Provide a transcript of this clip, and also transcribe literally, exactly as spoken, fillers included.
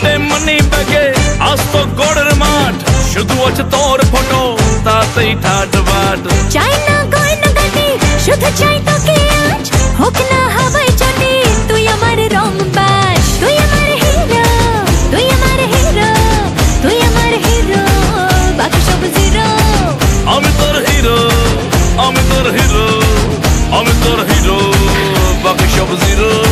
পকেটে মানি ব্যাগে আস্ত গড়ের মাঠ, শুধু আছে তোর ফটো তাতেই ঠাট বাট। চাই না গয়না গাটি, শুধু চাই তোকে আজ, হোক না হাওয়াই চটি, তুই আমার রং বাজ। তুই আমার হিরো, তুই আমার হিরো, তুই আমার হিরো, বাকি সব জিরো। আমি তোর হিরো, আমি তোর হিরো, আমি তোর হিরো, বাকি সব জিরো।